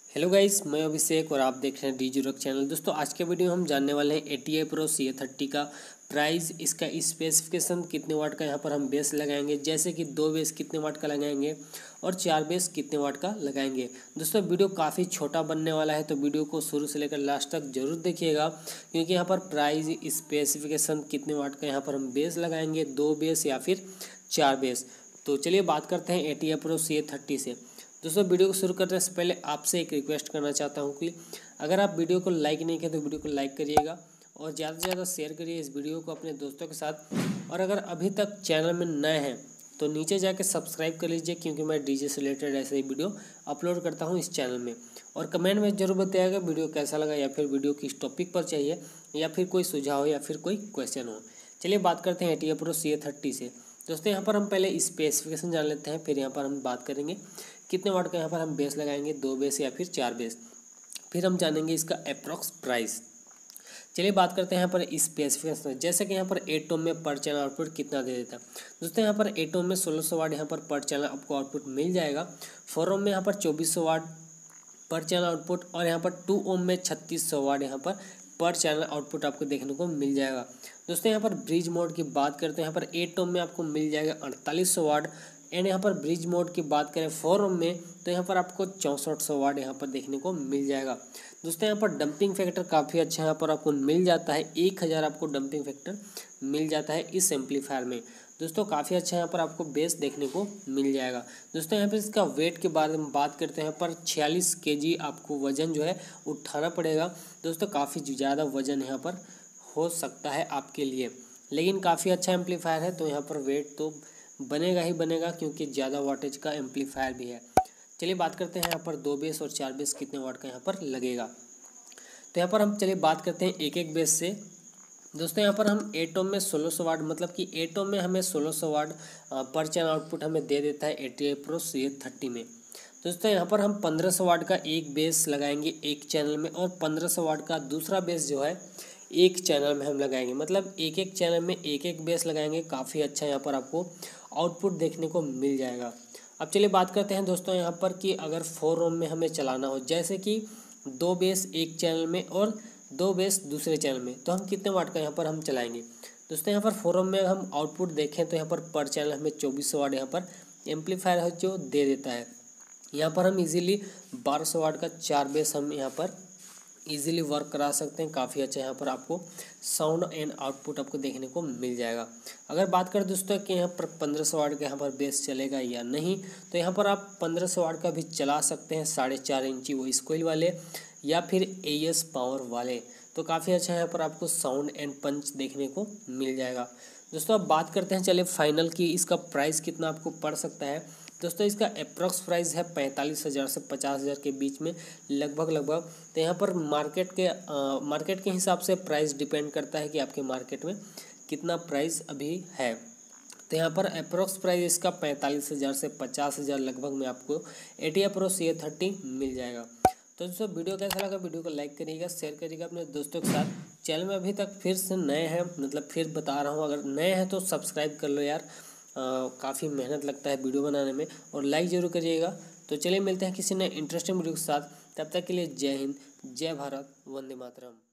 Hello guys, मैं अभिषेक और आप देख रहे हैं डीजी चैनल। दोस्तों आज के वीडियो में हम जानने वाले हैं ATI Pro CA30 का प्राइस, इसका स्पेसिफिकेशन, कितने वाट का यहाँ पर हम बेस लगाएंगे, जैसे कि 2 बेस कितने वाट का लगाएंगे और 4 बेस कितने वाट का लगाएंगे। दोस्तों वीडियो काफ़ी छोटा बनने वाला है, तो वीडियो को शुरू से लेकर लास्ट तक जरूर देखिएगा, क्योंकि यहाँ पर प्राइस, स्पेसिफिकेशन, कितने वाट का यहाँ पर हम बेस लगाएंगे, 2 बेस या फिर 4 बेस। तो चलिए बात करते हैं ATI Pro CA30 से। दोस्तों वीडियो को शुरू करने से पहले आपसे एक रिक्वेस्ट करना चाहता हूं कि अगर आप वीडियो को लाइक नहीं किए तो वीडियो को लाइक करिएगा और ज़्यादा से ज़्यादा शेयर करिए इस वीडियो को अपने दोस्तों के साथ। और अगर अभी तक चैनल में नए हैं तो नीचे जाके सब्सक्राइब कर लीजिए, क्योंकि मैं डीजे से रिलेटेड ऐसे ही वीडियो अपलोड करता हूँ इस चैनल में। और कमेंट में ज़रूर बताइएगा वीडियो कैसा लगा, या फिर वीडियो किस टॉपिक पर चाहिए, या फिर कोई सुझाव या फिर कोई क्वेश्चन हो। चलिए बात करते हैं ATI Pro CA30 से। दोस्तों यहाँ पर हम पहले स्पेसिफिकेशन जान लेते हैं, फिर यहाँ पर हम बात करेंगे कितने वाट का यहाँ पर हम बेस लगाएंगे, 2 बेस या फिर 4 बेस, फिर हम जानेंगे इसका अप्रॉक्स प्राइस। चलिए बात करते हैं यहाँ पर स्पेसिफिकेशन। जैसे कि यहाँ पर 8 ओम में पर चैनल आउटपुट कितना दे देता है। दोस्तों यहाँ पर 8 ओम में 1600 वाट यहाँ पर चैनल आपको आउटपुट मिल जाएगा। 4 ओम में यहाँ पर 2400 वाट पर चैनल आउटपुट, और यहाँ पर 2 ओम में 3600 वाट यहाँ पर चैनल आउटपुट आपको देखने को मिल जाएगा। दोस्तों यहाँ पर ब्रिज मोड की बात करते हैं, यहाँ पर 8 ओम में आपको मिल जाएगा 4800 वाट, एंड यहाँ पर ब्रिज मोड की बात करें 4 ओम में तो यहाँ पर आपको 6400 वाट यहाँ पर देखने को मिल जाएगा। दोस्तों यहाँ पर डंपिंग फैक्टर काफ़ी अच्छा यहाँ पर आपको मिल जाता है, 1000 आपको डंपिंग फैक्टर मिल जाता है इस एम्पलीफायर में। दोस्तों काफ़ी अच्छा यहाँ पर आपको बेस देखने को मिल जाएगा। दोस्तों यहाँ पर इसका वेट के बारे में बात करते हैं, यहाँ पर 46 kg आपको वज़न जो है उठाना पड़ेगा। दोस्तों काफ़ी ज़्यादा वज़न यहाँ पर हो सकता है आपके लिए, लेकिन काफ़ी अच्छा एम्पलीफायर है, तो यहाँ पर वेट तो बनेगा ही बनेगा, क्योंकि ज़्यादा वाटेज का एम्पलीफायर भी है। चलिए बात करते हैं यहाँ पर 2 बेस और 4 बेस कितने वाट का यहाँ पर लगेगा। तो यहाँ पर हम चलिए बात करते हैं एक एक बेस से। दोस्तों यहाँ पर हम 8 ओम में 1600 वाट, मतलब कि 8 ओम में हमें 1600 वाट पर चैनल आउटपुट हमें दे देता है ATI Pro CA30 में। दोस्तों यहाँ पर हम 1500 वाट का एक बेस लगाएंगे एक चैनल में, और 1500 वाट का दूसरा बेस जो है एक चैनल में हम लगाएंगे, मतलब एक एक चैनल में एक एक बेस लगाएंगे। काफ़ी अच्छा यहाँ पर आपको आउटपुट देखने को मिल जाएगा। अब चलिए बात करते हैं दोस्तों यहाँ पर कि अगर 4 ओम में हमें चलाना हो, जैसे कि 2 बेस एक चैनल में और 2 बेस दूसरे चैनल में, तो हम कितने वाट का यहाँ पर हम चलाएंगे। दोस्तों यहाँ पर 4 ओम में हम आउटपुट देखें तो यहाँ पर चैनल हमें 2400 वाट यहाँ पर एम्पलीफायर है जो दे देता है। यहाँ पर हम इजीली 1200 वाट का 4 बेस हम यहाँ पर इजीली वर्क करा सकते हैं। काफ़ी अच्छा यहाँ पर आपको साउंड एंड आउटपुट आपको देखने को मिल जाएगा। अगर बात करें दोस्तों कि यहाँ पर 1500 वाट का यहाँ पर बेस चलेगा या नहीं, तो यहाँ पर आप 1500 वाट का भी चला सकते हैं, 4.5 इंची वो स्क्वेल वाले या फिर AES पावर वाले, तो काफ़ी अच्छा यहाँ पर आपको साउंड एंड पंच देखने को मिल जाएगा। दोस्तों अब बात करते हैं चलिए फाइनल की इसका प्राइस कितना आपको पड़ सकता है। दोस्तों इसका अप्रॉक्स प्राइस है 45,000 से 50,000 के बीच में लगभग। तो यहाँ पर मार्केट के हिसाब से प्राइस डिपेंड करता है कि आपके मार्केट में कितना प्राइस अभी है। तो यहाँ पर अप्रॉक्स प्राइस इसका 45,000 से 50,000 लगभग में आपको ATI Pro CA30 मिल जाएगा। तो दोस्तों वीडियो कैसा लगा, वीडियो को लाइक करिएगा, शेयर करिएगा अपने दोस्तों के साथ। चैनल में अभी तक फिर से नए हैं, मतलब फिर बता रहा हूँ, अगर नए हैं तो सब्सक्राइब कर लो यार, काफ़ी मेहनत लगता है वीडियो बनाने में, और लाइक ज़रूर करिएगा। तो चलिए मिलते हैं किसी नए इंटरेस्टिंग वीडियो के साथ, तब तक के लिए जय हिंद, जय भारत, वंदे मातरम।